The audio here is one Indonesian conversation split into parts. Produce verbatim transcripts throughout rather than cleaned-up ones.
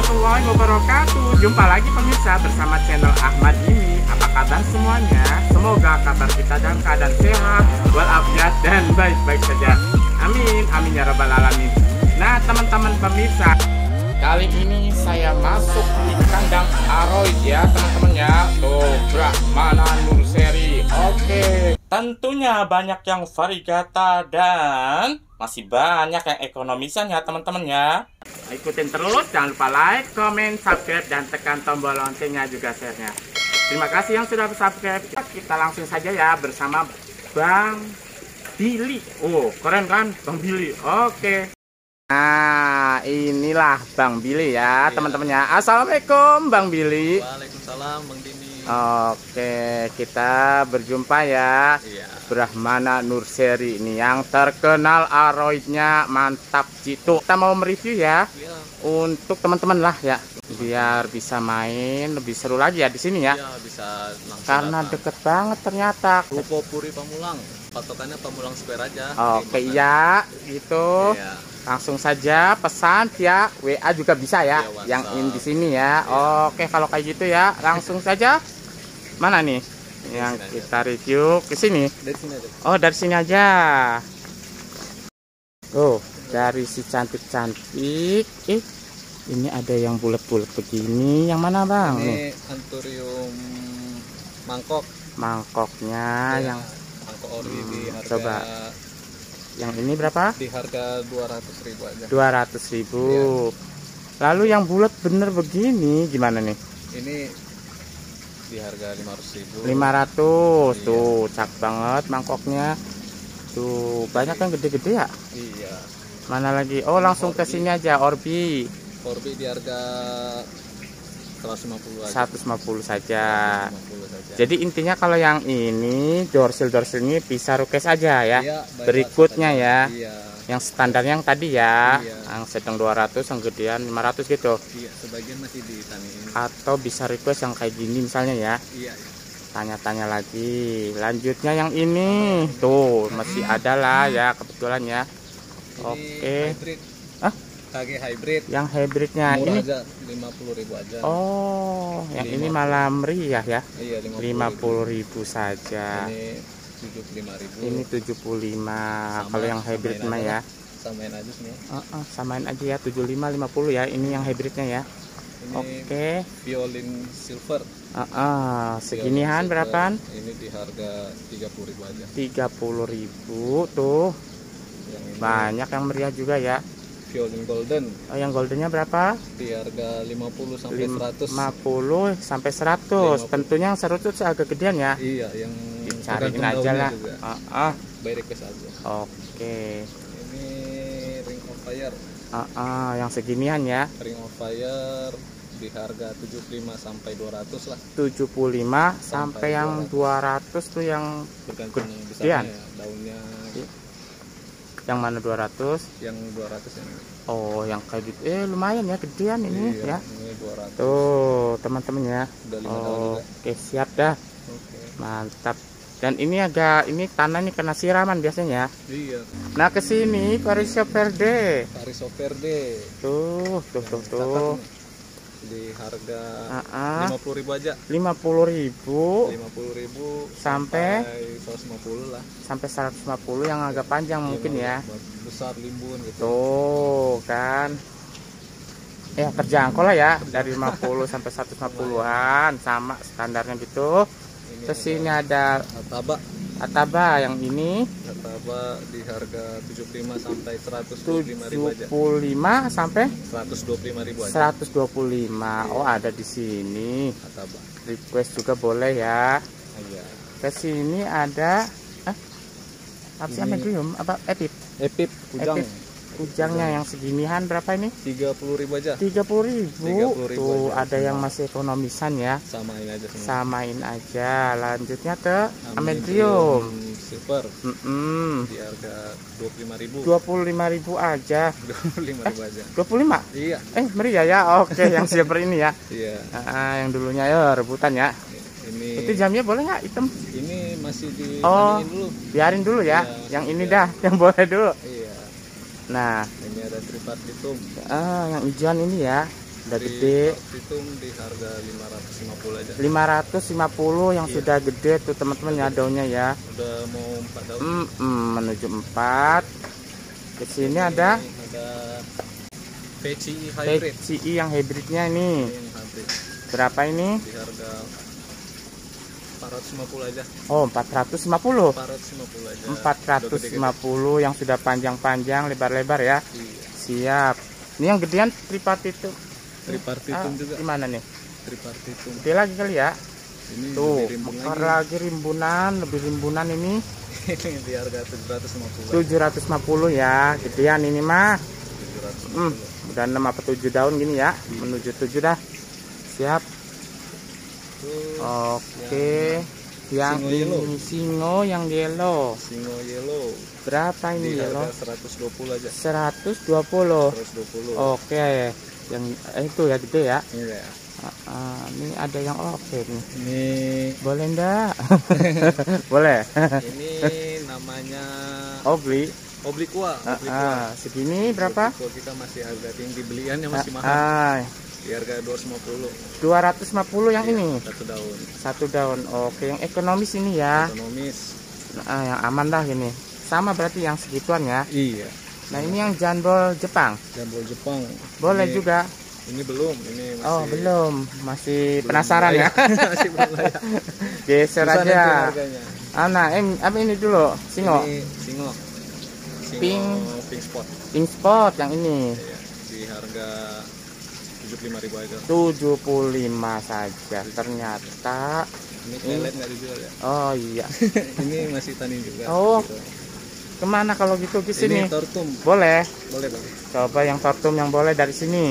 warahmatullahi wabarakatuh. Jumpa lagi pemirsa bersama channel Ahmad ini. Apa kabar semuanya? Semoga kabar kita dalam keadaan sehat, walafiat dan baik-baik saja. Amin, amin ya rabbal alamin. Nah teman-teman pemirsa, kali ini saya masuk di kandang Aroid ya teman-teman ya. Tuh Brahmana Nurseri. Oke, tentunya banyak yang varigata dan masih banyak yang ekonomisan ya teman-teman ya. Ikutin terus, jangan lupa like, comment, subscribe, dan tekan tombol loncengnya juga share-nya. Terima kasih yang sudah subscribe. Kita langsung saja ya bersama Bang Billy. Oh keren kan Bang Billy. Oke. Nah inilah Bang Billy ya teman-teman ya. Assalamualaikum Bang Billy. Waalaikumsalam Bang Dini. Oke, kita berjumpa ya. Iya. Brahmana Nurseri ini yang terkenal Aroidnya mantap jitu. Kita mau mereview ya. Iya. Untuk teman-teman lah ya, biar bisa main lebih seru lagi ya di sini ya. Iya, bisa langsung Karena datang. deket banget ternyata. Ruko Puri Pamulang. Patokannya Pamulang Square aja. Oke iya, gitu. Iya. Langsung saja pesan via W A juga bisa ya, Iya, yang WhatsApp. in di sini ya. Iya. Oke, kalau kayak gitu ya, langsung saja. Mana nih yang sini kita review ke sini? Dari sini aja. Oh, dari sini aja. Oh, dari si cantik-cantik. Eh, ini ada yang bulat-bulat begini. Yang mana, Bang? Nih, Ini Anthurium mangkok. mangkoknya Ya, yang mangkok ori di Hmm, harga coba. yang ini berapa? di harga dua ratus ribu aja. dua ratus ribu. Iya. Lalu yang bulat bener begini gimana nih? Ini di harga lima ratus ribu. lima ratus. Iya. Tuh, cak banget mangkoknya. Tuh, banyak yang gede-gede ya? Iya. Mana lagi? Oh, langsung ke sini aja, Orbi. Orbi di harga seratus lima puluh aja. seratus lima puluh saja. seratus lima puluh saja. Jadi intinya kalau yang ini dorsil-dorsil ini bisa request aja ya. Iya, baik Berikutnya aja. ya. Iya. Yang standar yang tadi ya. Iya. Yang sedang dua ratus, yang gedean lima ratus gitu. Iya, sebagian masih ditaniin. Atau bisa request yang kayak gini misalnya ya. Iya, iya. Tanya-tanya lagi. Lanjutnya yang ini. Tuh, masih ada lah ya kebetulan ya. Ini Oke. hybrid. Hah? K G hybrid. Yang hybridnya Murah ini. aja lima puluh ribu aja. Oh, yang ini lima puluh. malah meriah ya. Iya, lima puluh ribu saja. Ini tujuh puluh lima ribu. Ini tujuh puluh lima. Sama- Kalau yang hybrid samain mah aja ya. lah. Samain aja semua. Uh, uh, samain aja ya tujuh puluh lima lima puluh ya. Ini yang hybridnya ya. Ini Oke. violin silver. Uh, uh, seginihan Violin silver. berapaan? Ini di harga tiga puluh ribu aja. tiga puluh ribu tuh. Yang ini Banyak yang meriah juga ya. violin golden Oh, yang goldennya berapa? di harga lima puluh sampai seratus. lima puluh sampai seratus. lima puluh. Tentunya yang seratus agak gedean ya. Iya, yang Dicariin tergantung aja daunnya lah. juga. Uh, uh. By request aja. Oke. Ini ring of fire. Uh, uh, yang seginian ya. Ring of fire di harga tujuh puluh lima sampai dua ratus lah, tujuh puluh lima sampai Sampai yang dua dua ratus tuh yang tergantung yang Gedean. besarnya ya, daunnya yang mana dua ratus? yang dua ratus ini. Oh, yang kayak gitu. Eh, lumayan ya gedean ini Iya, ya. ini dua ratus. Tuh, teman-teman ya. Udah lima tahun juga. Oke, siap dah. Oke. Mantap. Dan ini agak ini tanah nih kena siraman biasanya. Iya. Nah, ke sini Parisio Verde. Pariso Verde. Tuh, tuh, tuh, Yang tuh. cakep nih. Di harga Ah, lima puluh ribu aja. lima puluh ribu lima puluh ribu Sampai? seratus lima puluh lah. sampai seratus lima puluh yang agak panjang mungkin ya. Yang besar limbun gitu. Tuh kan, ya terjangkau lah ya dari lima puluh sampai seratus lima puluhan sama standarnya gitu. Ini Terus ini ada Ataba. Ataba yang ini Ataba di harga tujuh puluh lima sampai seratus dua puluh lima ribu aja. tujuh puluh lima sampai seratus dua puluh lima ribu aja. seratus dua puluh lima. Oh, ada di sini. Ataba. Request juga boleh ya. Iya. Ke sini ada eh, apa sih Ini- Amedrium? Apa Epip? Epip Kujang Epip. Kujangnya yang seginihan berapa ini? tiga puluh ribu aja. tiga puluh ribu. tiga puluh ribu Tuh, aja. ada yang masih ekonomisan ya. Samain aja semua. Samain aja. Lanjutnya ke Amedrium. Silver Mm-mm. di harga dua puluh lima ribu. dua puluh lima ribu aja. dua puluh lima ribu aja. dua puluh lima? Iya. Eh, meriah ya. Oke, yang silver ini ya. Iya. Ah, yang dulunya ya rebutan ya. Ini Itu jamnya boleh nggak hitam? ini masih di Oh. dulu. Biarin dulu ya. Iya, Yang ini iya. dah, yang boleh dulu. Iya. Nah, Ini ada tripartitum. ah, yang hijauan ini ya. Udah Di gede. Partitum di harga lima ratus lima puluh aja. lima ratus lima puluh yang Iya. sudah gede tuh teman-teman ya daunnya ya. Udah mau empat daun. Mm -mm, menuju empat. Ke sini ada Ada V C I hybrid. V C I yang hybridnya ini. Ini yang hybrid Berapa ini? di harga empat ratus lima puluh aja. Oh, empat ratus lima puluh. empat ratus lima puluh aja. empat ratus lima Udah puluh yang sudah panjang-panjang, lebar-lebar ya. gede-gede. Iya. Siap. Ini yang gedean tripartitum. Tripartitum Ah, juga. gimana nih? Tripartitum. Gede lagi kali ya. Ini Tuh, lebih rimbun mekar lagi. lagi rimbunan, lebih rimbunan ini. Ini di harga tujuh ratus lima puluh. tujuh ratus lima puluh ya, gedean ini mah. tujuh ratus lima Hmm, puluh. udah enam apa tujuh daun gini ya, menuju tujuh dah. Siap. Terus Oke. Yang Singo ini yellow. singo yang yellow. singo yellow Berapa di ini yellow? harga seratus dua puluh aja. seratus dua puluh. seratus dua puluh. Oke. Yang eh, itu ya gede ya. Iya. Ah, ah, ini ada yang oke nih. Ini Boleh enggak? Boleh. ini namanya Oh, beli. obliqua. Ah, Obliqua. ah, segini berapa? Obliqua kita masih harga tinggi, beliannya masih mahal. Ah, Di harga dua ratus lima puluh. dua ratus lima puluh yang ini. Satu daun. Satu daun. Oke, yang ekonomis ini ya. Ekonomis. Nah, yang aman dah gini. Sama berarti yang segituan ya. Iya. Nah, ini yang jambol Jepang. Jambul Jepang. Boleh Ini- juga. Ini belum, ini masih Oh, belum. Masih belum penasaran ya. layak. Masih belum layak. Geser Susah nanti aja. harganya. Ah, nah, em, apa ini dulu? Singo. Ini singo. Singo Pink. pink spot. Pink spot yang ini. Iya, di harga tujuh puluh lima ribu aja. tujuh puluh lima saja. Ternyata Ini pelet nggak dijual ya. oh iya. Ini masih tani juga. Oh. gitu. Kemana kalau gitu ke sini? Ini tortum. Boleh. Boleh dong. Coba yang tortum yang boleh dari sini.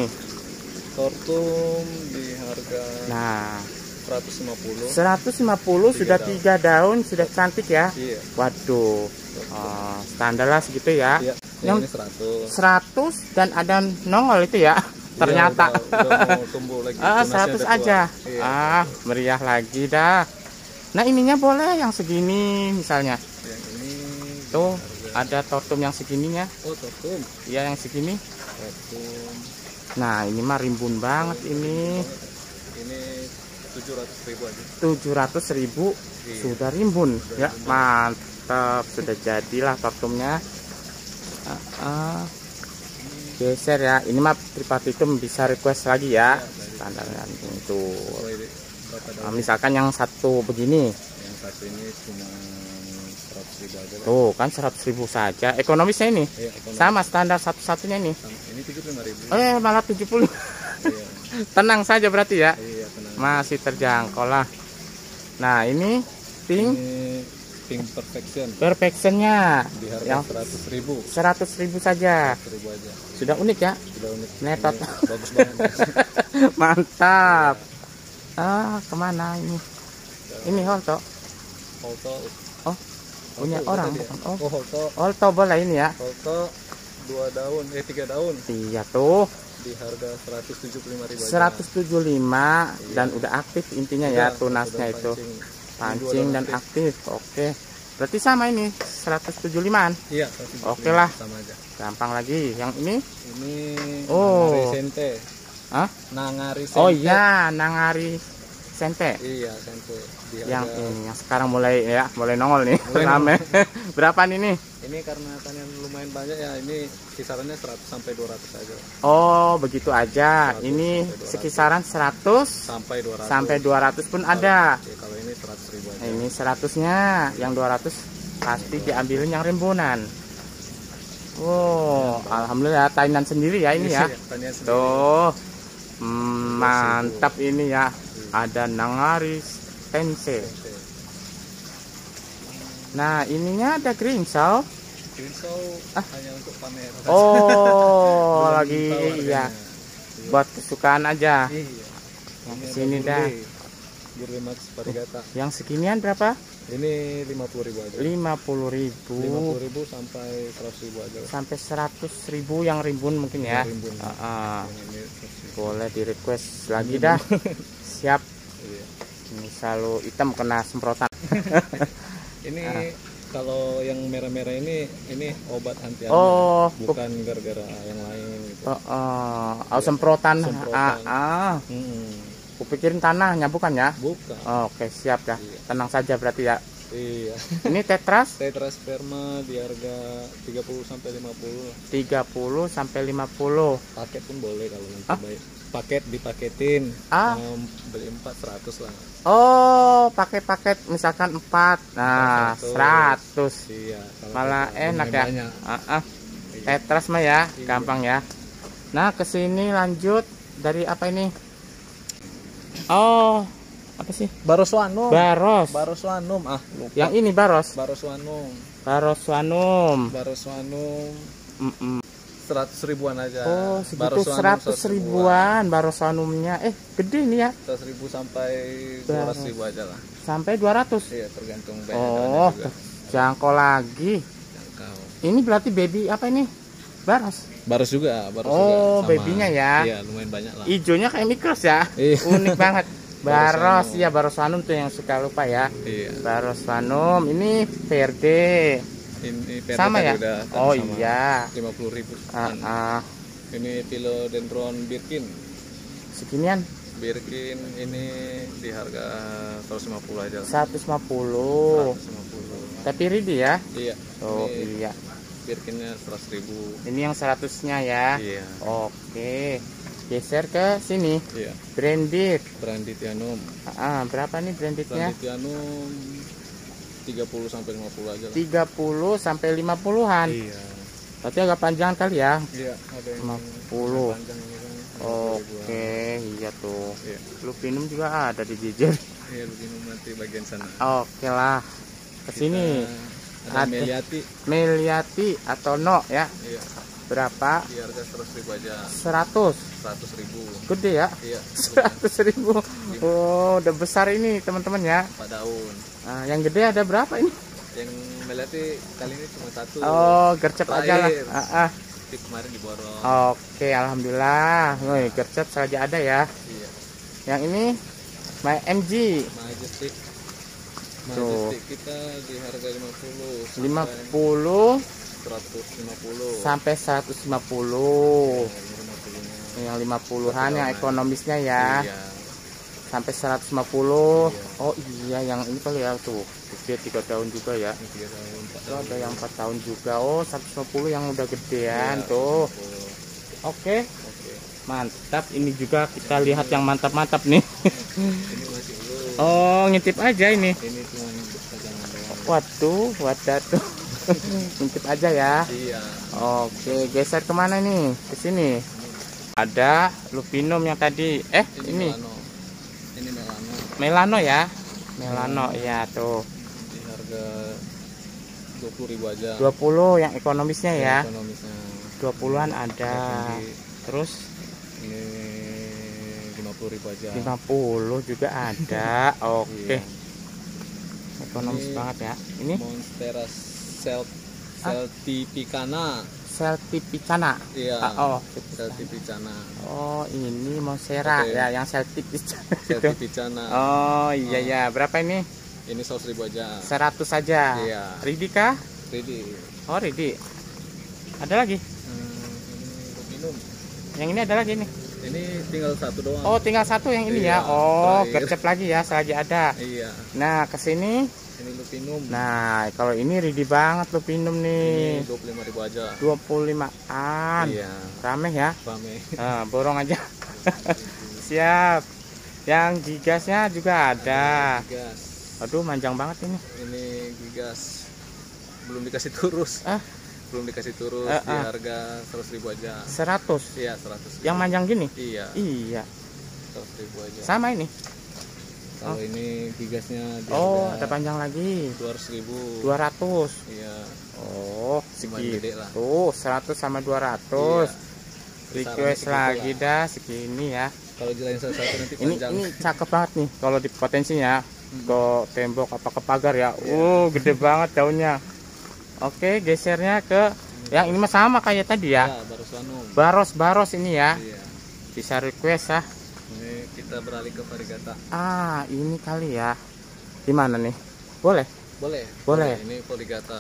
Tortum di harga Nah, seratus lima puluh. seratus lima puluh Tiga sudah daun. tiga daun, sudah cantik ya. Iya. Waduh. Oh, standar lah segitu ya. Iya. Yang Yang ini seratus. seratus dan ada nongol itu ya. Ternyata. Iya, udah, udah mau tumbuh lagi. Ah, Tunasnya seratus udah aja. keluar. Iya. Ah, meriah lagi dah. Nah, ininya boleh yang segini misalnya. Yang ini Tuh, harga- ada tortum yang segininya. Oh, tortum. Iya, yang segini. Tortum. Nah, ini mah rimbun banget ini. Ini tujuh ratus ribu aja. tujuh ratus ribu Iya. sudah rimbun. Sudah Ya, rimbun. mantap. Sudah jadilah tortumnya. Ah, ah. Geser ya. Ini mah tripartitum bisa request lagi ya. Standarnya itu. Oh, ini berapa Nah, daun? misalkan yang satu begini. Yang satu ini cuma seratus ribu aja lah. Tuh, kan seratus ribu saja. Ekonomisnya ini Iya, ekonomi. sama standar satu-satunya ini. Sama. Ini tujuh puluh lima ribu. Eh, malah tujuh puluh. Iya. Tenang saja berarti ya. Iya, tenang. Masih terjangkau lah. Nah, ini pink Ini pink perfection perfectionnya di harga yang seratus ribu. seratus ribu saja. seratus ribu aja. Sudah unik ya. Sudah unik. Netot. Ini bagus banget. Mantap. Ah, kemana ini? Ini Holto. Holto. Oh, punya Holto orang tadi ya? bukan? Oh, Oh, Holto. Holto boleh ini ya. Holto dua daun, eh tiga daun Iya tuh, di harga seratus tujuh puluh lima ribu aja. seratus tujuh puluh lima dan udah aktif intinya ya Udah, tunasnya udah itu. pancing. Pancing Ini dua dan daun aktif. Oke. Berarti sama ini seratus tujuh puluh lima-an. Iya, seratus tujuh puluh lima Oke lah. sama aja. Gampang lagi. Yang ini? Ini Oh. Nangari Sente. Hah? Nangari Sente. Oh iya, Nangari Sente. Iya, Sente. Di harga, Yang ini yang sekarang mulai ya, mulai nongol nih. Mulai Rame. Berapaan ini? ini karena tanian lumayan banyak ya, ini kisarannya seratus sampai dua ratus aja. Oh, begitu aja. seratus Ini sampai dua ratus. sekisaran seratus Sampai dua ratus. sampai dua ratus pun ada. Ya, kalau ini seratus ribu aja. Nah, ini seratusnya, yang dua ratus pasti diambilin yang rimbunan. Wow, alhamdulillah tainan sendiri ya ini ya. Iya, tanian sendiri. Tuh, hmm, mantap ini ya. Ada Nangari Sente. Sente. Nah, ininya ada Grinsau. Grinsau hanya untuk pamer. Oh, Belum lagi tahu harganya. ya. Buat kesukaan aja. Iya. Yang Ini sini ada dah. Gourmet. Gourmet Max Varigata. Yang seginian berapa? Ini lima puluh ribu aja. lima puluh ribu lima puluh ribu sampai seratus ribu aja lah. sampai seratus ribu yang rimbun mungkin ya. Yang rimbun. Ah, ah. Yang ini seratus ribu. Boleh di request lagi dah. Siap. Iya. Ini selalu hitam kena semprotan. Ini Ah. kalau yang merah-merah ini ini obat anti hama. Oh, bukan gara-gara yang lain gitu. Oh, oh. Oh, semprotan. Semprotan. Ah, ah. Hmm. Kupikirin tanahnya bukan ya? Bukan. Oh, oke, siap ya. Iya. Tenang saja berarti ya. Iya. Ini tetras Tetrasperma di harga tiga puluh sampai lima puluh. tiga puluh sampai lima puluh. Paket pun boleh kalau nanti Ah? baik. Paket dipaketin. Ah. Mau beli empat seratus lah. Oh, pakai paket misalkan empat. Nah, seratus. seratus. Iya. kalau Malah kita enak lumayan ya. banyak. Ah, ah. Tetras mah ya, Iya. gampang ya. Nah, ke sini lanjut dari apa ini? Oh, apa sih? Baroswanum. Baros. Baroswanum. Ah, lupa. Yang ini baros. Baroswanum. Baroswanum. Baroswanum Mm-mm. seratus ribuan aja. Oh, segitu Baroswanum seratus ribuan baroswanumnya. Eh, gede nih ya. seratus ribu sampai dua ratus ribu aja lah. Sampai dua ratus. Iya, tergantung banyak Oh, juga. jangkau lagi. Jangkau. Ini berarti baby apa ini? Baros. Baros juga, baros Oh, juga. Sama. babynya ya. Iya, lumayan banyak lah. Ijonya kayak mikros ya. Iya. Unik banget. Baros, Baroswanum. ya baroswanum tuh yang suka lupa ya. Iya. Baroswanum ini verde. Ini Sama ya? udah, Oh sama iya. lima puluh ribu. Ah, ah. Ini philodendron birkin. Seginian Birkin ini di harga seratus lima puluh aja. seratus lima puluh. seratus lima puluh. Tapi ready ya. Iya. Oh Ini iya. Birkinnya seratus ribu. Ini yang seratusnya ya. Iya. Oke. Geser ke sini. Iya. Branded. Branditianum. Ah, berapa nih brandednya? Branditianum tiga puluh sampai lima puluh aja lah. tiga puluh sampai lima puluhan. Iya. Berarti agak panjang kali ya. Iya, ada yang lima puluh. panjang ini kan. Oke, iya tuh. Iya. Lupinum juga ada di jejer. Iya, lebih nanti bagian sana. Oke lah. Ke sini. Kita ada Ada. Meliati. Meliati atau no ya. Iya. Berapa? Di harga seratus ribu aja. seratus. seratus ribu. Gede ya. Iya. seratus ribu. Oh, udah besar ini teman-teman ya. Empat daun. Nah, yang gede ada berapa ini? Yang Meliati kali ini cuma satu. Oh, gercep aja lah. Terakhir. Ah, ah. Tapi kemarin diborong. Oke, alhamdulillah. Woi, gercep saja ada ya. Iya. Yang ini My M G Majestic. Tuh. Majestic kita di harga lima puluh. lima puluh seratus lima puluh. sampai seratus lima puluh. lima puluh-nya. Yang lima puluhan yang Satu ekonomisnya ya. Iya. Sampai seratus lima puluh. Iya. Oh iya, yang ini kali ya tuh. Gede tiga tahun juga ya. Ini tiga tahun, empat Itu tahun. ada yang empat tahun juga. Oh, seratus lima puluh yang udah gedean Iya, tuh. seratus lima puluh. Oke, Oke. mantap. Ini juga kita lihat yang mantap-mantap nih. Ini masih belum. Oh, ngintip aja ini. Ini cuma pegangan doang. Waduh, wadah tuh. Ngintip aja ya. Iya. Oke, geser kemana nih? Ke sini. Ada lupinum yang tadi. Eh, Ini, ini Melano. Ini Melano melano ya. Melano ya tuh. di harga dua puluh ribu aja. dua puluh yang ekonomisnya ya. Ekonomisnya. dua puluhan ada. Ini, Terus ini lima puluh ribu aja. lima puluh juga ada. Oke. Iya. Ekonomis Ini banget ya. Ini Monstera Celt Ah. Celtipicana. Celtipicana. Iya. Ah, oh. Celtipicana. Oh, ini Monstera Oke. ya, yang Celtipicana. Itu. Celtipicana. Oh, iya ya. Berapa ini? Ini seratus ribu aja. seratus saja. Iya. Ready kah? Ready. Oh, ready. Ada lagi? Hmm, ini minum. Yang ini ada lagi nih. Ini tinggal satu doang. Oh, tinggal satu yang ini Iya, ya. Oh, terakhir. gercep lagi ya selagi ada. Iya. Nah, ke sini. Ini lupinum. Nah, kalau ini ready banget lupinum nih. Ini dua puluh lima ribu aja. dua puluh limaan. Iya. Rame ya. Rame. Nah, borong aja. Siap. Yang gigasnya juga ada. Gigas. Aduh, manjang banget ini. Ini gigas. Belum dikasih turus. Ah, Belum dikasih turus Eh, di ah. harga seratus ribu aja. seratus. Iya, seratus ribu. Yang manjang gini? Iya, Iya. seratus ribu aja. Sama ini. Kalau ini gigasnya di Oh, harga ada panjang lagi. dua ratus ribu. dua ratus. Iya. Oh, Cuman segitu. gede lah. Tuh, seratus sama dua ratus. Iya. Request Besarannya lagi segitu dah segini ya. Kalau jelain satu-satu nanti Ini panjang. ini cakep banget nih kalau di potensinya ke tembok apa ke pagar ya. Iya. Uh, gede banget daunnya. Oke, gesernya ke yang ini mah sama kayak tadi ya. Ya, Baroswanum. Baros-baros ini ya. Iya. Bisa request ah. Ini kita beralih ke varigata. Ah, ini kali ya. Di mana nih? Boleh? Boleh. Boleh. Ini poligata.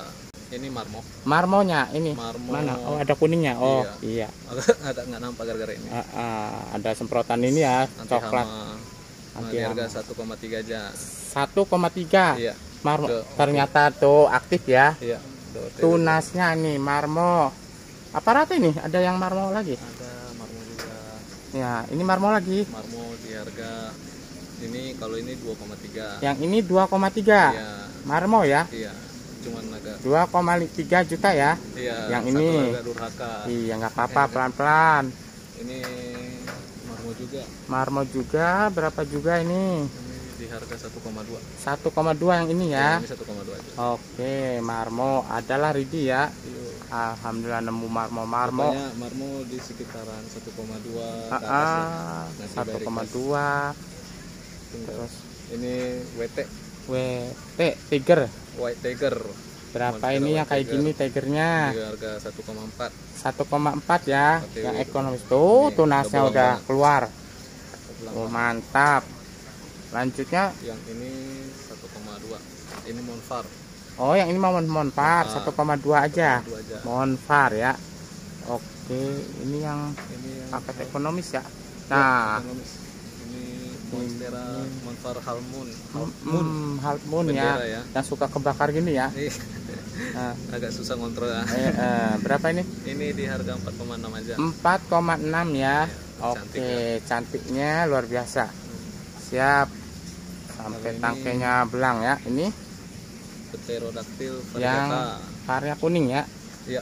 Ini marmo. Marmonya ini. Marmo. Mana? Oh, ada kuningnya. Oh, iya. Ada nggak nampak gara-gara ini. Ah, ah, ada semprotan ini ya, Anti coklat. hama. Nah, Anti di harga hama. satu koma tiga aja. satu koma tiga. Iya. Marmo. Tuh, Ternyata tuh aktif ya. Iya. Tuh, Tunasnya nih marmo. Apa rata ini? Ada yang marmo lagi? ada marmo juga. Ya, ini marmo lagi. Marmo di harga ini kalau ini dua koma tiga. Yang ini dua koma tiga. Iya. Marmo ya. Iya. Cuman agak dua koma tiga juta ya. iya. Yang satu ini. harga durhaka. Iya, nggak apa-apa, pelan-pelan. Ini marmo juga. Marmo juga, berapa juga ini? Ini di harga satu koma dua. satu koma dua yang ini ya. Ini satu koma dua aja. Oke, marmo adalah Ridi ya. Iya. Alhamdulillah nemu marmo-marmo. Pokoknya marmo di sekitaran satu koma dua Ah, ke atas ya. ah, Nasi satu koma barikas. dua. Tunggal. Terus Ini W T W T Tiger. White Tiger Berapa Monstera ini yang White kayak Tiger. gini Tigernya? di harga satu koma empat. satu koma empat ya. O T W. Yang ekonomis tuh Ini tunasnya udah udah bolong keluar. Sebelah Oh, mana? mantap. Lanjutnya, Yang ini satu koma dua. Ini Monfar. oh yang ini mau Monfar Monfar. satu koma dua aja. satu koma dua aja. Monfar ya. Oke, ini yang Ini yang paket ekonomis ya. Ya, Nah, ekonomis. Ini Monstera Monfar Halmoon. Halmoon. hmm, Half Moon ya, Bendera ya. yang suka kebakar gini ya. Ih, Nah, agak susah ngontrol ya. eh, eh, berapa ini? Ini di harga empat koma enam aja. empat koma enam ya. Ya, cantik Oke, ya. cantiknya luar biasa. Siap. Sampai Kalau ini- tangkainya belang ya. Ini Pterodactyl yang variegata. varnya kuning ya. Iya,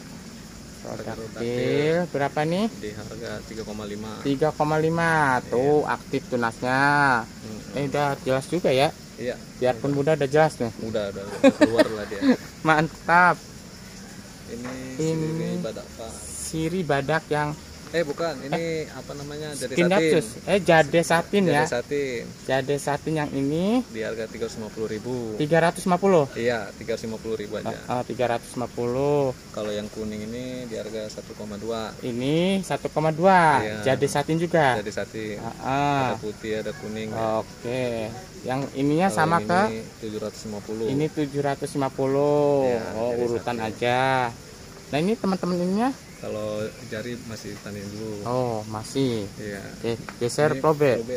Pterodactyl berapa nih? di harga tiga koma lima. tiga koma lima. Tuh aktif tunasnya. Hmm, Eh udah jelas juga ya. Iya, Biarpun muda udah jelas nih. udah udah udah keluar lah dia. Mantap. Ini Ini sirih badak pak. Siri badak yang Eh bukan, ini apa namanya? Jade skin satin. dapsus. Eh jade satin Jade ya. satin Jade satin yang ini di harga tiga ratus lima puluh ribu. tiga ratus lima puluh. Iya, tiga ratus lima puluh ribu aja. Oh, tiga ratus lima puluh. Kalau yang kuning ini di harga satu koma dua. Ini satu koma dua. Iya. Jade satin juga. Jade satin. Ah, ah. Ada putih, ada kuning. Oke. Yang ininya Kalau sama yang ke ini tujuh ratus lima puluh. ini tujuh ratus lima puluh. Iya, Oh, jade urutan satin. aja. Nah, ini teman-teman ininya. Kalau jari masih tanding dulu. Oh, masih. Iya. Oke, geser Ini probe. Flobe.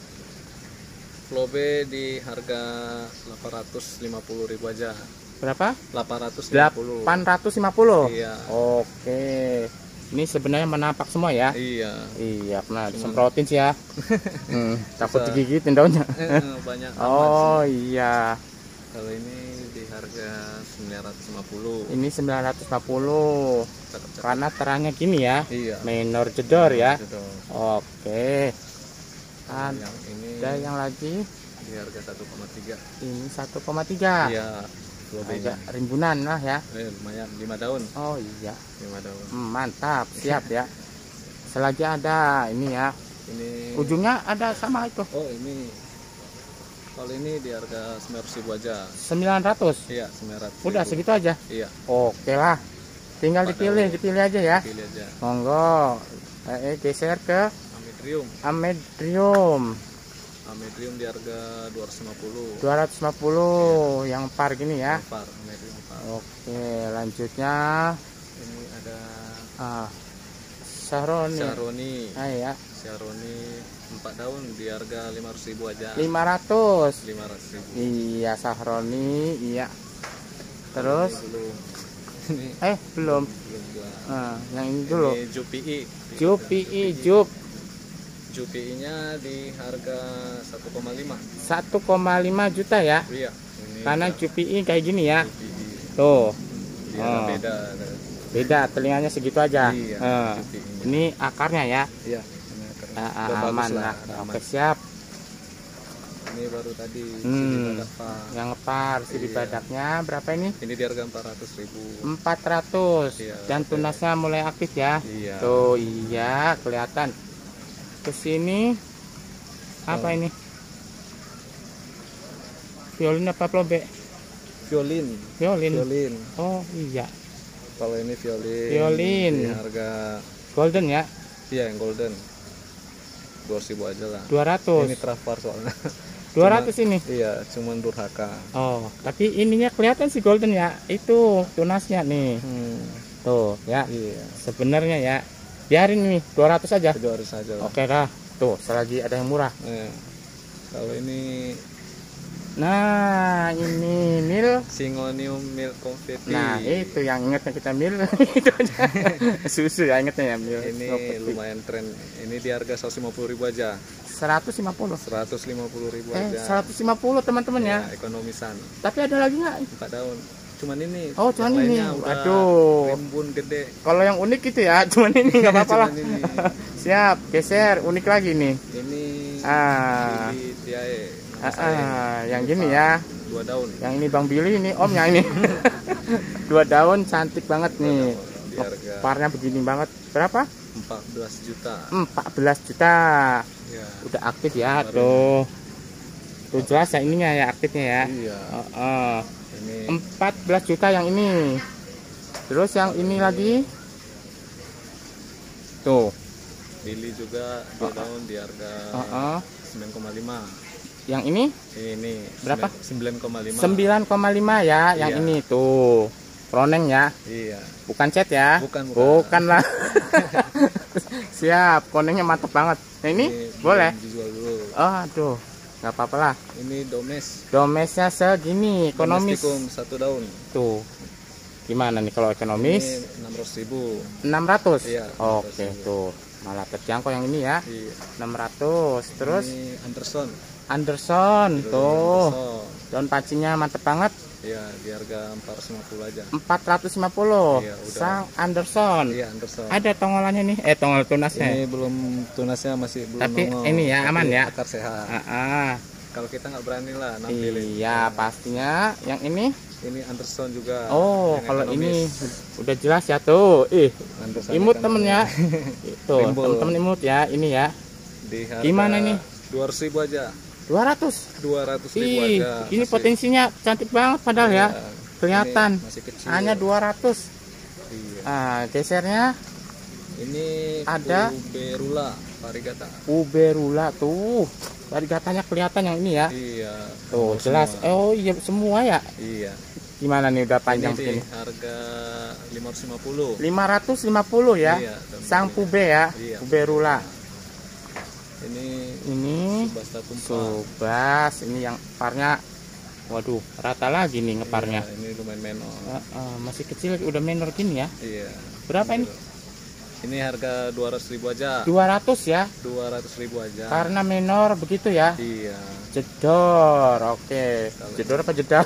Flobe di harga delapan ratus lima puluh ribu aja. Berapa? delapan ratus lima puluh. delapan ratus lima puluh. Iya. Oke. Ini sebenarnya menapak semua ya. Iya. Iya, pernah Cuman- disemprotin sih ya. Hmm, takut Susah. digigitin daunnya. Eh, eh, banyak amat Oh sih. iya, Kalau ini di harga sembilan ratus lima puluh. ini sembilan ratus lima puluh Cakep-cakep. karena terangnya gini ya, Iya. minor jedor ya. Jedor. Oke, Kalau ada yang ini yang lagi, di harga satu koma tiga. ini satu koma tiga, Iya. Flobenya. agak rimbunan lah ya. Eh, lumayan lima daun. Oh iya, lima daun. Hmm, mantap, siap ya. Selagi ada ini ya, Ini ujungnya ada sama itu, Oh, ini kalau ini di harga sembilan ratus ribu aja. sembilan ratus. Iya, sembilan ratus. Udah segitu aja. Iya, Oke lah, tinggal Pada dipilih, umum. dipilih aja ya. pilih aja. Monggo, eh, geser ke Amedrium. Amedrium Amedrium di harga dua ratus lima puluh. dua ratus lima puluh yang par gini ya. Par, Amedrium par. Oke, lanjutnya Ini ada ah, Sahroni. Syaroni. Ah ya, Syaroni empat daun di harga lima ratus ribu aja. lima ratus. lima ratus ribu. Iya, Sahroni, iya. Terus Ini belum. Ini eh belum. belum jual. Ah, yang ini dulu. Ini Jupi. Jupi Jup Jupi-nya di harga satu koma lima. satu koma lima juta ya. Iya. Ini Karena udah Jupi kayak gini ya. Jupi. Tuh, Dia Oh. beda. beda telinganya segitu aja. Iya. Ah, Jupi-nya. ini akarnya ya. Iya. Ini keren. Ah, ah, Udah bagus aman lah, lah. udah Oke, aman. siap. Ini baru tadi Hmm. sini badak pak. Yang ngepar siri Iya. badaknya berapa ini? Ini di harga empat ratus ribu. empat ratus. Iya, Dan oke. tunasnya mulai aktif ya. Iya. Tuh iya kelihatan. Kesini apa Oh. ini? Violin apa plobe? Violin. Violin. Violin. Oh iya, Kalau ini violin. Violin. Di harga golden ya, iya yang golden. dua ratus ribu aja lah. dua ratus. Ini Travar soalnya. dua ratus ini. Iya, cuman durhaka. Oh, tapi ininya kelihatan sih golden ya. Itu tunasnya nih. Hmm. Tuh, ya. Iya. Sebenarnya ya. Biarin nih dua ratus aja. dua ratus aja. Oke dah. Tuh, selagi ada yang murah. Iya. Kalau ini Nah, ini mil. Singonium milk confetti. Nah, itu yang ingetnya kita mil. Itu aja. Susu ya ingetnya ya mil. Ini Confetti. lumayan tren. Ini di harga seratus lima puluh ribu aja. seratus lima puluh. seratus lima puluh ribu Eh, aja. seratus lima puluh teman-teman ya. Ya, ekonomisan. Tapi ada lagi nggak? empat daun. Cuman ini. Oh, cuman Yang ini. lainnya udah Aduh. rimbun gede. Kalau yang unik gitu ya, cuman ini nggak apa-apa lah. Cuman ini. Siap, geser. Unik lagi nih. Ini Ah. Billy Tiae. Nama Ah, saya. ah, yang gini ya. Dua daun. Yang ini Bang Billy, ini omnya ini. Dua daun cantik banget nih. Di harga Parnya begini banget. Berapa? empat belas juta. empat belas juta. Ya. Udah aktif ya, tuh. Tuh jelas ya ininya ya aktifnya ya. Iya. Oh, oh. Ini empat belas juta yang ini. Terus yang ini lagi. Tuh. Billy juga dua daun di harga Oh, oh. sembilan koma lima. Yang ini Ini Berapa? sembilan koma lima. sembilan koma lima ya, yang Iya. ini tuh. Kroneng ya. Iya. Bukan cat ya? Bukan, bukan. Bukan lah. Siap, konengnya mantap banget. Nah ini, belum boleh? dijual dulu. Oh, aduh, nggak apa-apa lah. Ini domes. Domesnya segini, ekonomis. Domesticum satu daun. Tuh, gimana nih kalau ekonomis? Ini enam ratus ribu. enam ratus? Iya, Oke, enam ratus ribu. tuh. Malah terjangkau yang ini ya. Iya. enam ratus. Terus Ini Anderson. Anderson, tuh. Anderson. Daun pancinya mantep banget. Iya, di harga empat ratus lima puluh aja. empat ratus lima puluh. Iya, udah. Sang Anderson. Iya, Anderson. Ada tongolannya nih, eh tongol tunasnya. Ini belum tunasnya masih belum Tapi nongol. ini ya, aman Tapi ya? akar sehat. Ah, ah. Kalau kita nggak berani lah nampilin. Iya, pastinya. Yang ini? Ini Anderson juga. Oh, yang kalau ini ekonomis. udah jelas ya tuh. Ih, Anderson imut ekonomis. temen ya. Itu, Timbul. temen-temen imut ya. Ini ya. Di harga Gimana nih? dua ratus ribu aja. dua ratus. dua ratus ribu Ih, aja. ini Masih- potensinya cantik banget padahal ya. Iya, Kelihatan. ini masih kecil. Hanya dua ratus. Iya. Ah, gesernya Ini Ada. Uberula varigata. Uberula tuh. Varigatanya kelihatan yang ini ya. Iya. Tuh, semua. jelas. Oh, iya semua ya. Iya. Gimana nih udah panjang Ini begini? di harga lima ratus lima puluh. lima ratus lima puluh ya. Iya, dan Sang ini. pube ya. Iya. Uberula. Ini Ini Subasta tumpah. Subas, ini yang parnya, waduh, rata lagi nih ngeparnya. Iya, ini lumayan menor. Ah, ah, masih kecil udah menor gini ya. Iya. Berapa ini? Ini harga dua ratus ribu aja. dua ratus ya. dua ratus ribu aja. Karena menor begitu ya. Iya. Jedor, oke. Jedor apa jedar?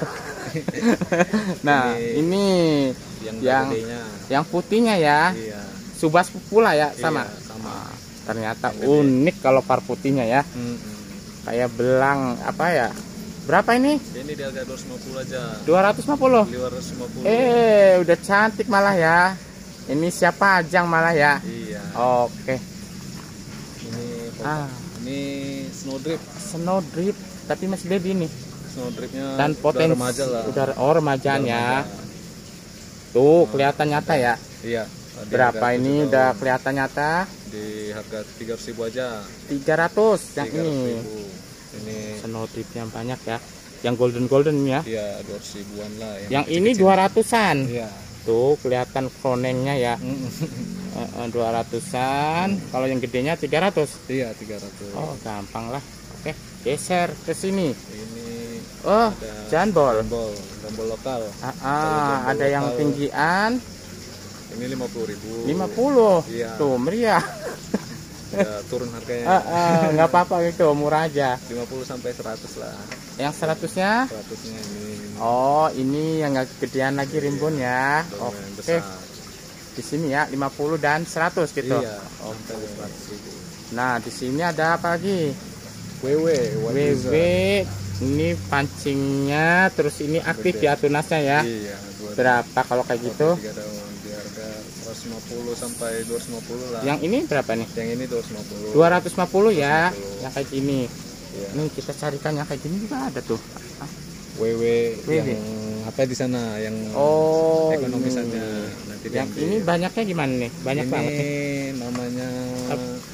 Nah, Ini- ini Yang yang gedenya. yang putihnya ya. Iya. Subas pula ya, sama. Iya, sama. Ah, ternyata Yang gede. unik kalau par putihnya ya. Mm-mm. Kayak belang apa ya? Berapa ini? Ini di harga dua ratus lima puluh aja. dua ratus lima puluh. dua ratus lima puluh. Eh, udah cantik malah ya. Ini siapa ajang malah ya. Iya. Oke. Ini Ah, ini snowdrip. snowdrip tapi masih baby nih. Snowdripnya Dan udah potensi remaja lah. udah oh remajaan Udah ya. remaja. Tuh, kelihatan nyata ya. Iya. Di Berapa harga ini tujuh udah tahun. kelihatan nyata? Di harga tiga ratus ribu aja. tiga ratus yang tiga ratus ini. ribu. Ini Snowdripnya banyak ya. Yang golden-golden ya. iya dua ratus ribuan lah. Yang ini dua ratusan. Iya. Tuh, kelihatan kronengnya ya. Mm. Eh, eh, dua ratusan. Kalau yang gedenya tiga ratus. Iya tiga ratus. Oh, gampang lah. Oke, geser ke sini. Ini Oh, ada jambol. jambol, jambol lokal. Ah, ah, jambol ada yang lokal. tinggian Ini lima puluh ribu. lima puluh. Iya. Tuh, meriah. Udah turun harganya. Ah, ah, nggak apa-apa gitu, murah aja. lima puluh sampai seratus lah. Yang seratusnya? seratusnya ini. Oh, ini yang nggak gedean lagi rimbun ya. Lumayan Oke. besar. Di sini ya lima puluh dan seratus gitu. Iya, sampai seratus ribu. Nah, di sini ada apa lagi? W W, W W. Ini pancingnya, terus ini aktif Gede. ya tunasnya ya. Iya, dua Berapa kalau kayak gitu? tiga daun di harga seratus lima puluh sampai dua ratus lima puluh lah. Yang ini berapa nih? Yang ini dua ratus lima puluh. dua ratus lima puluh ya. dua ratus lima puluh. Yang kayak gini. Iya. Nih kita carikan yang kayak gini juga ada tuh. Ah, W W W W. yang apa di sana yang Oh, ekonomisannya ini. nanti Yang diambil. ini banyaknya gimana nih? Banyak ini banget nih. namanya Ap-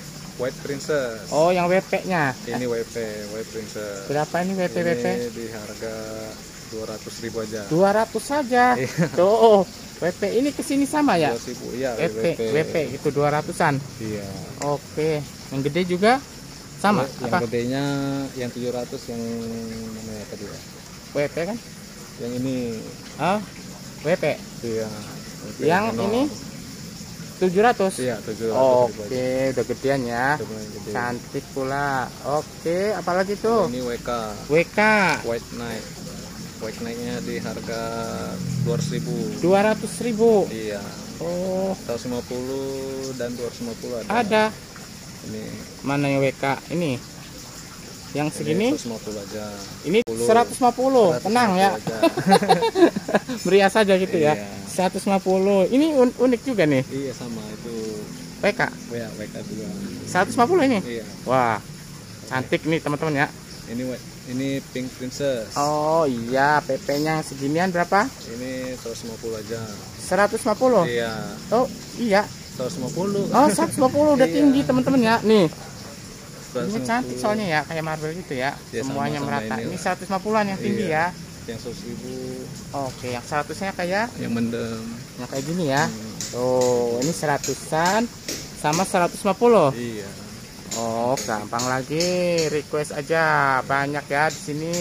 White Princess. Oh, yang W P-nya. Ini W P, White Princess. Berapa ini W P W P? Ini di harga dua ratus ribu aja. dua ratus saja. Tuh, W P ini kesini sama ya? dua ratus ribu, iya. W P, W P itu dua ratusan. Iya. Oke, yang gede juga sama? Yang apa? gedenya yang tujuh ratus, yang mana ya tadi ya? W P kan? Yang ini. Ah, W P. Iya. Yang ini tujuh ratus. Iya, tujuh ratus. Oke, udah gedean ya. Gede. Cantik pula. Oke, apalagi tuh? Ini W K. W K. White Knight. White Knight-nya di harga dua ratus ribu. dua ratus ribu. Iya. Oh, seratus lima puluh dan dua ratus lima puluh ada. ada. Ini. Mana yang W K? Ini. Yang segini? Ini seratus lima puluh aja. Ini seratus lima puluh. Tenang ya. Merias saja gitu ya. Iya. seratus lima puluh. Ini un unik juga nih. Iya, sama itu. W K. Ya, W K juga. seratus lima puluh ini. Iya. Wah. Cantik nih teman-teman ya. Ini ini Pink Princess. Oh iya, P P-nya seginian berapa? Ini seratus lima puluh aja. seratus lima puluh. Iya. Oh, iya. seratus lima puluh. Oh, seratus lima puluh udah Iya. tinggi teman-teman ya. Nih. seratus lima Ini puluh. cantik soalnya ya, kayak marble gitu ya. Ya, Semuanya sama-sama merata. ini Ini lah. seratus lima puluhan yang tinggi Iya. ya. Yang seratus ribu. Oke, yang seratusnya kayak Yang mendem. yang kayak gini ya. Hmm. Oh, ini seratusan sama seratus lima puluh. Iya. Oh, gampang lagi. Request aja. Banyak ya di sini.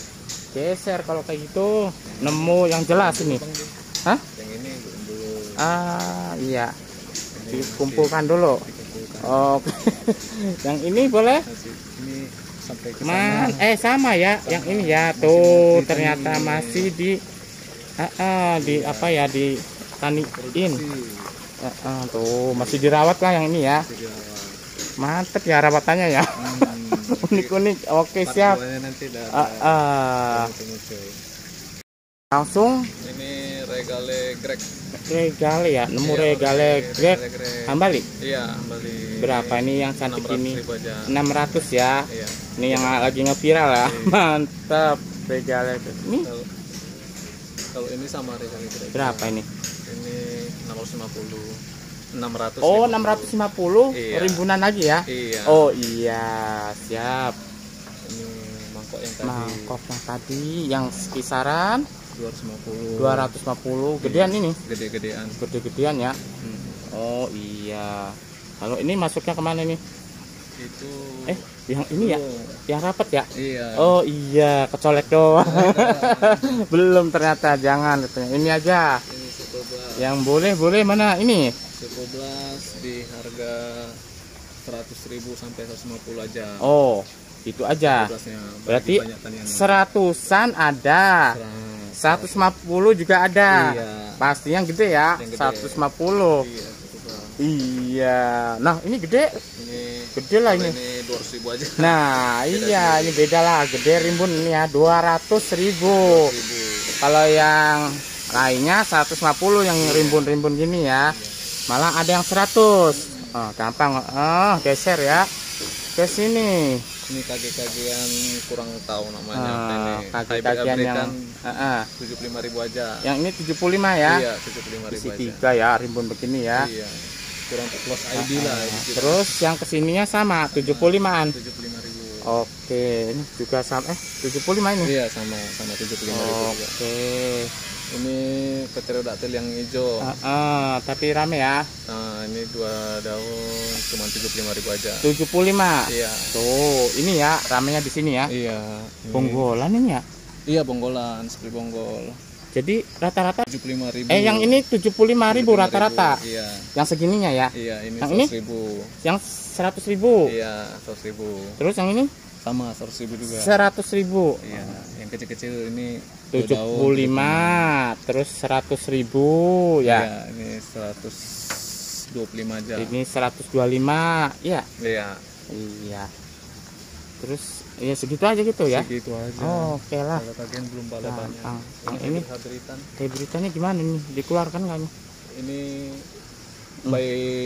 Geser kalau kayak gitu. Nemu yang jelas ini. Hah? Yang ini belum dulu. Ah, iya. Ini Dikumpulkan dulu. masih dikumpulkan. Oke. Yang ini boleh? Masih, ini sampai ke Man, sana. eh sama ya. Yang ini ya. Masih Tuh, masih ternyata tani. masih di ah, ah, di apa ya, di taniin. Produksi. Ah, ah, tuh, masih dirawat lah yang ini ya. Masih dirawat. Mantep ya rawatannya ya. Hmm, Unik-unik. Oke, part siap. duanya nanti udah Ah, ada. ah. Muncul. Langsung Ini regale Greg. regale ya. Nemu Iya, regale grab. regale Greg. Hambali. Iya, kembali. Berapa ini yang cantik enam ratus ini? ribu aja. enam ratus ya. Iya. Ini yang lagi ngeviral ya. Iya. Mantap. Regale. Ini Kalau, kalau ini sama regale Greg. berapa ini? Ini enam ratus lima puluh. enam ratus. Oh, enam ratus lima puluh Iya. rimbunan lagi ya. Iya. Oh iya, siap. Ini mangkok yang tadi Mangkok yang tadi yang kisaran dua ratus lima puluh. dua ratus lima puluh. Gedean ini. Gede-gedean. Gede-gedean ya. Hmm. Oh iya. Kalau ini masuknya kemana nih? Itu Eh, yang ini ya, yang rapat ya. Iya. Oh iya, kecolek doang. Belum ternyata, jangan katanya. Ini aja. Ini Suko Blas. Yang boleh boleh mana ini? Suko Blas di harga seratus ribu sampai seratus lima puluh aja. Oh, itu aja. Suko Blasnya, bagi Berarti banyak taniannya. seratusan ada. Serat. seratus lima puluh juga ada. Iya. Pasti yang gede ya, Yang gede. seratus lima puluh. Iya, Suko Blas. Iya. Nah, ini gede. Ini Gede lah kalau ini. Ini dua ratus ribu aja. Nah, iya, ini beda lah. Gede rimbun ini ya, dua ratus ribu. Ribu. Kalau yang lainnya seratus lima puluh yang rimbun-rimbun gini ya. Malah ada yang seratus. Oh, gampang. Oh, geser ya. Ke sini. Ini kaki-kakian kurang tahu namanya apa Ah, ini. kaki-kakian yang ah, ah. tujuh puluh lima ribu aja. Yang ini tujuh puluh lima ya. Iya, tujuh puluh lima ribu Isi aja. tiga ya, rimbun begini ya. Iya. Kurang close I D lah. Ah, ini. terus yang kesininya sama tujuh puluh limaan. tujuh puluh lima ribu. Oke, ini juga sama eh tujuh puluh lima ini. Iya, sama sama tujuh puluh lima ribu juga. Oke. Ini Pterodactyl yang hijau. Ah, ah, tapi rame ya. Nah, ini dua daun cuma tujuh puluh lima ribu aja. tujuh puluh lima. Iya. Tuh, ini ya ramenya di sini ya. Iya. Ini- Bonggolan ini ya. Iya, bonggolan, seperti bonggol. Jadi rata-rata tujuh puluh lima ribu. eh yang ini tujuh puluh lima ribu rata-rata. Iya. Yang segininya ya. Iya, ini Yang ini? seratus ribu. Yang seratus ribu. Iya, seratus ribu. Terus yang ini Sama seratus ribu juga. seratus ribu. Iya, yang kecil-kecil ini dua tujuh puluh lima. Terus seratus ribu Iya, ya. ini seratus dua puluh lima aja. Ini seratus dua puluh lima. Iya. Iya. Iya. Terus ya segitu aja gitu ya. Segitu aja. Oh, oke lah. Kalau bagian belum pada banyak. Gampang. Yang Ini ini hybridan. kayak beritanya gimana nih? Dikeluarkan nggak nih? Ini by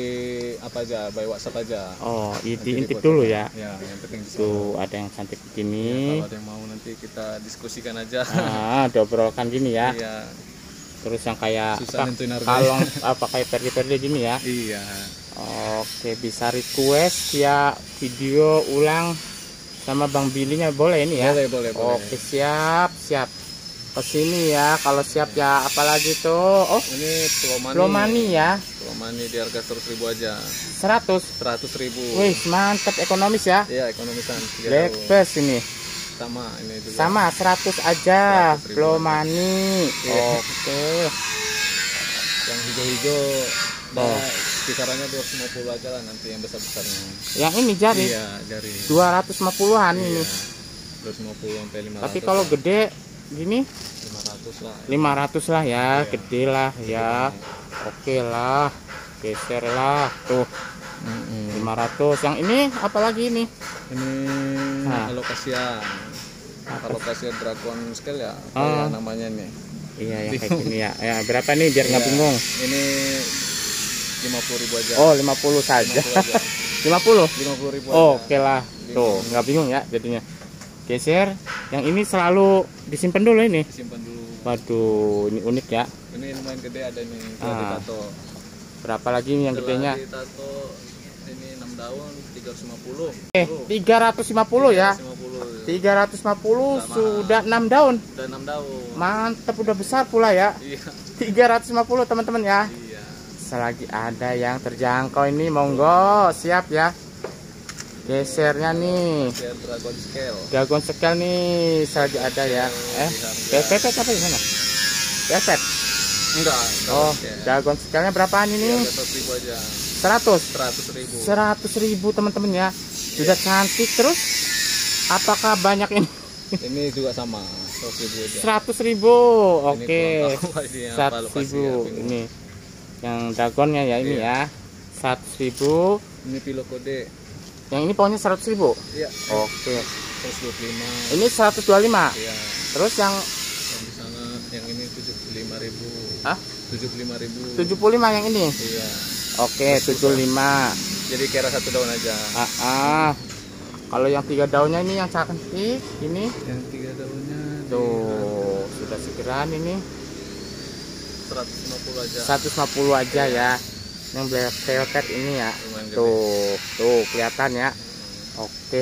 apa aja, by WhatsApp aja. Oh, Nanti diintip dibuat dulu apa. ya. Ya, yang penting di sana. Tuh ada yang cantik Ya, begini. kalau ada yang mau nanti kita diskusikan aja. Ah, diobrolkan gini ya. Iya. Terus yang kayak Susah apa, nentuin harganya. kalong apa kayak perdi-perdi gini ya. Iya. Oke, bisa request ya video ulang sama Bang Billy-nya boleh ini ya? Boleh, boleh, boleh. Oke, siap, siap. Kesini ya, kalau siap ya. Apalagi tuh? Oh, Ini Plomani. Plomani ya. Plomani di harga seratus ribu aja. seratus. Seratus ribu. Wih, mantap, ekonomis ya. Iya, ekonomisan. Blackbass ini. Sama ini juga. Sama seratus aja. seratus ribu Plomani. Iya. Oke. Yang hijau-hijau Oh. nah, kisarannya dua ratus lima puluh aja lah nanti yang besar-besarnya. Yang ini jari Iya, jari. dua ratus lima puluhan Iya. ini. dua ratus lima puluh sampai lima ratus. Tapi kalau lah. gede gini lima ratus lah. lima ratus lah ya, Iya. gede lah ya. Oke lah. Geser lah tuh. lima ratus. Yang ini apalagi ini? Ini Nah. alokasian. Alokasian Dragon Scale ya, Oh. kayak namanya nih. Iya, yang kayak gini ya. Ya, berapa nih biar nggak Iya. bingung? Ini lima puluh ribu aja. Oh, lima puluh saja. lima puluh aja. lima puluh. lima puluh ribu Oh, aja. oke lah. Tuh, nggak bingung ya jadinya. Geser. Yang ini selalu disimpan dulu ini. Simpan dulu. Waduh, ini unik ya. Ini lumayan gede ada nih, Ah. kalau ditato. Berapa lagi nih yang gedenya? Ditato ini enam daun tiga ratus lima puluh. Eh, tiga ratus lima puluh ya. lima puluh. tiga ratus lima puluh Sama. sudah enam daun. Dan enam daun. Mantap, udah besar pula ya. Iya. tiga ratus lima puluh teman-teman ya. Iya. Selagi ada yang terjangkau ini monggo, siap ya. Gesernya nih. Share Dragon Scale. Dragon Scale nih selagi ada ya. Eh, pepet apa di sana? Pepet. Enggak. Oh, Scale. Dragon Scale-nya berapaan Harga ini? seratus ribu aja. seratus. Seratus ribu. seratus ribu teman-teman ya. Sudah cantik terus. Apakah banyak ini? Ini juga sama seratus ribu aja. seratus ribu. Ini Oke. kurang tahu ini apa seratus lokasi ribu. ya, bingung. Ini yang dragonnya ya ini Iya. ya. seratus ribu. Ini pilo kode. Yang ini pokoknya seratus ribu. Iya. Oke. seratus dua puluh lima. Ini seratus dua puluh lima. Iya. Terus yang Yang di sana yang ini tujuh puluh lima ribu. ah tujuh puluh lima ribu. tujuh puluh lima yang ini. Iya. Oke, tujuh puluh lima. Jadi kira satu daun aja. Ah, ah. Kalau yang tiga daunnya ini yang cantik ini Yang tiga daunnya tuh sudah segeran ini seratus lima puluh aja. seratus lima puluh aja ya. Yang black velvet ini ya. Lumayan gede. Tuh, tuh kelihatan ya. Oke.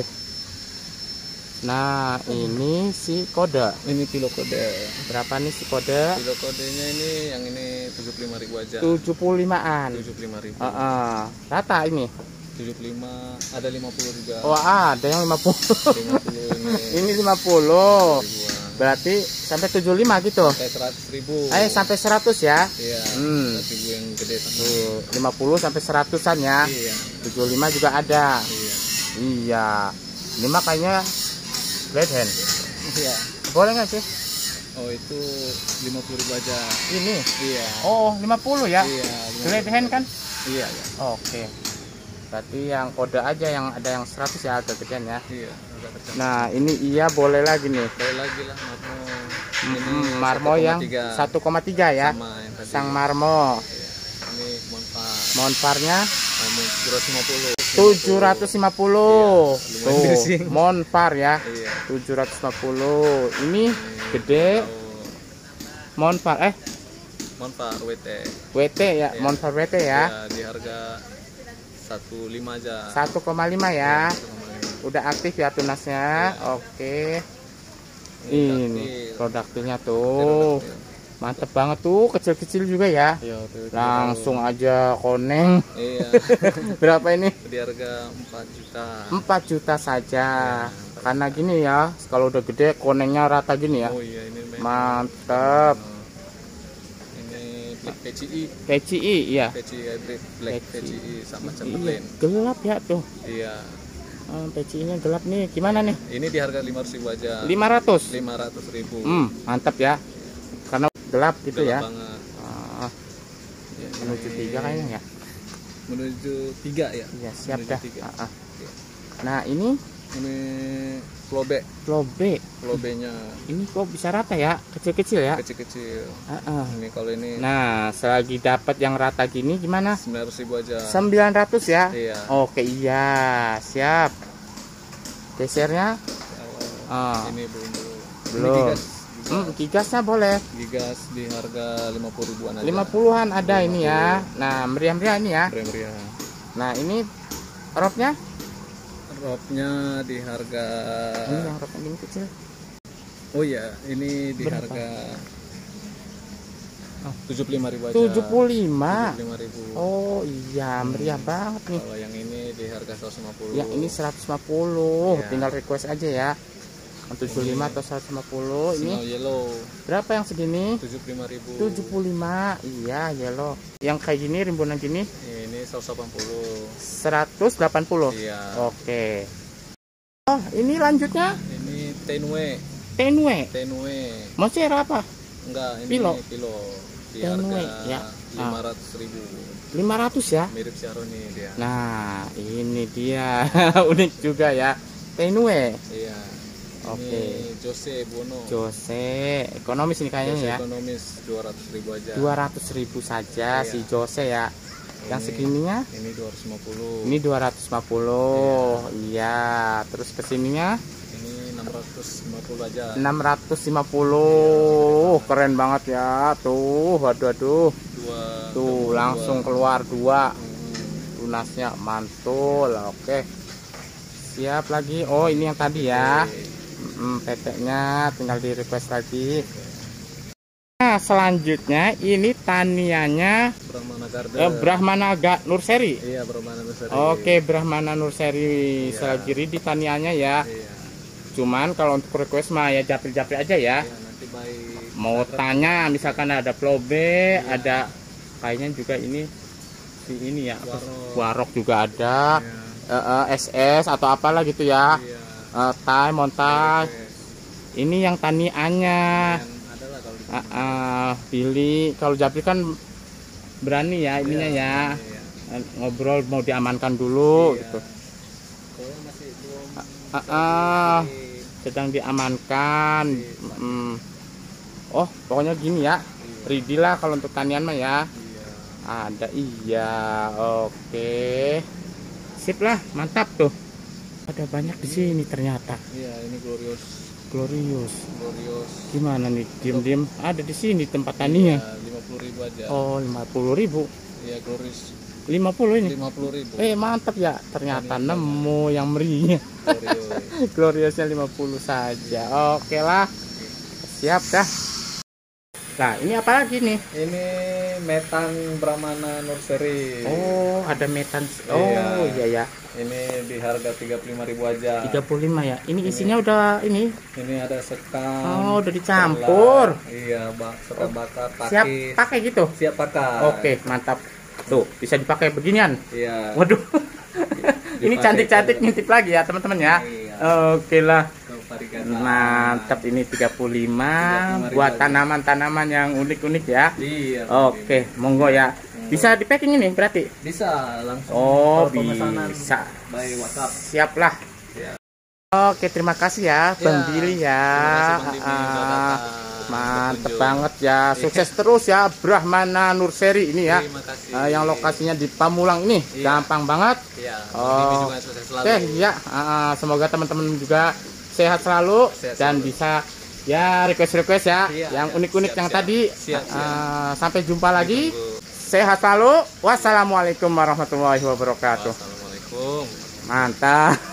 Nah, ini si kode. Ini pilo kode. Berapa nih si kode? Pilo kodenya ini yang ini tujuh puluh lima ribu aja. tujuh puluh limaan. tujuh puluh lima ribu. Heeh. Rata ini. tujuh puluh lima, ada lima puluh juga. Oh, ada yang lima puluh. lima puluh ini. Ini lima puluh. Ribuan. Berarti sampai tujuh puluh lima gitu. Sampai seratus ribu. Eh, sampai seratus ya. Iya. Hmm. seratus ribu yang gede sama. Tuh, lima puluh sampai seratusan ya. Iya. tujuh puluh lima juga ada. Iya. Iya. Ini makanya red hand. Iya. Boleh nggak sih? Oh, itu lima puluh ribu aja. Ini. Iya. Oh, lima puluh ya. Iya. Red hand kan? Iya, iya. Oke. Berarti yang kode aja yang ada yang seratus ya agak gedean ya. Iya, agak tercampur. Nah, ini iya boleh lagi nih. Boleh lagi lah marmo. Hmm, marmo yang satu koma tiga ya. Sama yang tadi. Sang marmo. Iya. Ini monfar. Monparnya dua ratus lima puluh. tujuh ratus lima puluh. Iya, lumayan Tuh, bising. monpar ya. Iya. tujuh ratus lima puluh. Ini gede. Tahu. Monpar eh Monfar W T. W T ya, Iya. Monpar W T ya. Ya, di harga satu koma lima aja. satu koma lima ya. satu koma lima. Udah aktif ya tunasnya. Iya. Oke. Ini Ini daktil. produknya tuh. Mantep banget tuh, kecil-kecil juga ya. Iya, tuh, tuh. Langsung aja koneng. Iya. Berapa ini? Di harga empat juta. empat juta saja. Karena gini ya, kalau udah gede konengnya rata gini ya. Oh iya, ini memang. Mantep. Ini Black P C I. P C I ya. P C I hybrid Black P C I sama Chamberlain. Iya, gelap ya tuh. Iya. Ah, P C I-nya gelap nih. Gimana nih? Ini di harga lima ratus ribu aja. lima ratus. lima ratus ribu. Hmm, mantap ya. Karena gelap gitu ya. banget. Ah, Ya, menuju ini tiga kayaknya ya. Menuju tiga ya. Iya, siap Menuju dah. tiga. Ah, ah. Nah, ini Ini Flobe. lobe. Flobenya Ini kok bisa rata ya? Kecil-kecil ya? kecil-kecil. Ah, ah. Ini kalau ini Nah, selagi dapat yang rata gini gimana? sembilan ratus ribu aja. sembilan ratus ya? Iya. Oke, iya. Siap. Gesernya? Kalau Ah, ini belum belum. belum. Ini gigas. Hmm, gigasnya boleh. Gigas di harga lima puluh ribuan aja. lima puluhan ada ini ya. Nah, meriah-meriah ini ya. Meriah-meriah. Nah ini ropnya? Ropnya di harga. Ini yang ropnya ini kecil. Oh iya, ini di Berapa? harga tujuh puluh lima ribu aja. tujuh puluh lima. tujuh puluh lima ribu. Oh iya, meriah banget nih. Kalau yang ini di harga seratus lima puluh. Yang ini seratus lima puluh. Ya. Tinggal request aja ya. tujuh puluh lima atau seratus lima puluh. Snow Ini yellow berapa yang segini? tujuh puluh lima ribu. tujuh puluh lima. Iya, yellow. Yang kayak gini rimbunan gini Ini seratus delapan puluh. seratus delapan puluh. Iya. Oke. Oh, ini lanjutnya Ini tenue. tenue. Tenue. Monstera apa? Enggak, ini Pilo. pilo. Di Tenue, harga ya. lima ratus ribu. lima ratus ya. Mirip Syaroni dia. Nah, ini dia. Unik juga ya. Tenue. Iya. Oke. Ini Jose Bono. Jose, ekonomis ini kayaknya Jose ya. ekonomis dua ratus ribu aja. dua ratus ribu saja Iya. si Jose ya. Yang Ini- segininya Ini dua ratus lima puluh. ini dua ratus lima puluh. Iya, terus kesininya Ini enam ratus lima puluh aja. enam ratus lima puluh. Keren banget ya. Tuh, waduh aduh. Dua. Tuh, dua- langsung dua. keluar dua. Hmm. Lunasnya mantul. Oke. Siap lagi. Oh, ini yang tadi ya. Oke. Hmm, P T-nya tinggal di request lagi. Nah, selanjutnya ini taniannya Brahmana Garden. eh, Brahmanaga Nurseri. Iya, Brahmana Nurseri. Oke, Brahmana Nurseri Iya. Selagiri di taniannya ya. Iya. Cuman kalau untuk request mah ya japri-japri aja ya. Iya, nanti by Mau tanya misalkan ada plobe, ada kayaknya juga ini si ini ya. Warok. Warok juga ada. Iya. Eh, eh, S S atau apalah gitu ya. Iya. Eh, Thai, montai. Oke. Ini yang taniannya. Yang ada lah kalau di Ah, ah, pilih kalau japri kan berani ya ininya ya. Iya. Eh, Ngobrol mau diamankan dulu Iya. gitu. Kalau masih belum Ah, ah, di- sedang diamankan. Iya. Mm. Oh, pokoknya gini ya. Ready lah kalau untuk tanian mah ya. Iya. Ada iya. Oke. Sip lah, mantap tuh. Ada banyak di sini ternyata. Iya, ini Glorious. Glorious. Glorious. Gimana nih? Diem-diem ada di sini tempat tanian. Iya, lima puluh ribu aja. Oh, lima puluh ribu. Iya, Glorious lima puluh ini. lima puluh ribu. Eh, mantap ya. Ternyata Tanian nemu yang meriah. Glorious. Gloriousnya lima puluh saja. Oke lah. Siap dah. Nah, ini apa lagi nih? Ini Metan Brahmana Nursery. Oh, ada metan. Oh, Iya. iya ya. Ini di harga tiga puluh lima ribu aja. tiga puluh lima ya. Ini isinya udah ini. Ini ada sekam. Oh, udah dicampur. telah. Iya, bak sekam bakar Siap pakis. pakai gitu. Siap pakai. Oke, mantap. Tuh, bisa dipakai beginian. Iya. Waduh. Ini Dipakai cantik-cantik ke- ngintip lagi ya, teman-teman ya. Iya. Oke lah. ke varigata. Mantap, ini tiga puluh lima tiga puluh lima buat ribu. tanaman-tanaman yang unik-unik ya. Iya. Oke, monggo ya. Bisa di packing ini berarti? Bisa langsung. Oh, kalau pemesanan bisa. by WhatsApp. Siap lah. Ya. Oke, terima kasih ya, Bang Billy ya. Terima kasih, Bang Billy, udah Ah, datang. mantep Berkunjung. banget ya. Sukses terus ya Brahmana Nurseri ini ya. Terima kasih. Ah, yang lokasinya di Pamulang ini. Iya. Gampang banget. Iya. Oh. Bang Billy juga sukses selalu. Oke, ya. Ah, semoga teman-teman juga sehat selalu Sehat dan selalu. bisa ya request-request ya Iya, yang iya. unik-unik Siap, yang siap. tadi. Siap, siap. Ah, sampai jumpa lagi. Ditunggu. Sehat selalu. Wassalamualaikum warahmatullahi wabarakatuh. Wassalamualaikum. Mantap.